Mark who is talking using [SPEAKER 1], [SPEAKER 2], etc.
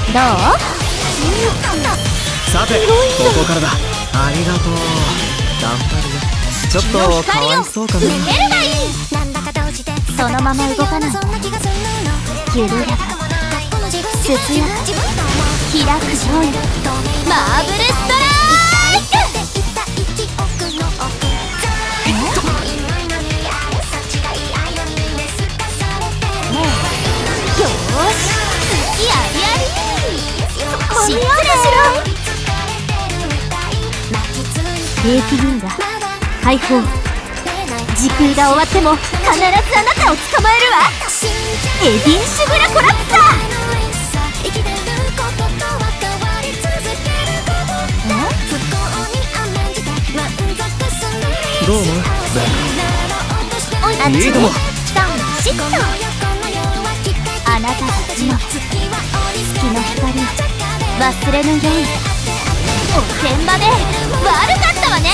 [SPEAKER 1] どう？
[SPEAKER 2] さて、ここからだ。ありがとう。頑張るよ。ちょっとかわいそうかな。
[SPEAKER 1] 受けるがいい。そのまま動かない。緩やか、涼やか、開く勝利、マーブルストライク。よーし、次ありあり。失礼しろ。霊気銀河解放。時空が終わっても必ずあなたを捕まえるわ。エディンシュグラコラプサー。
[SPEAKER 2] どう思う？
[SPEAKER 1] あっちに
[SPEAKER 2] いいとも。
[SPEAKER 1] 3、シッと。あなたたちの月の光忘れぬように。おてんばで悪かったわね。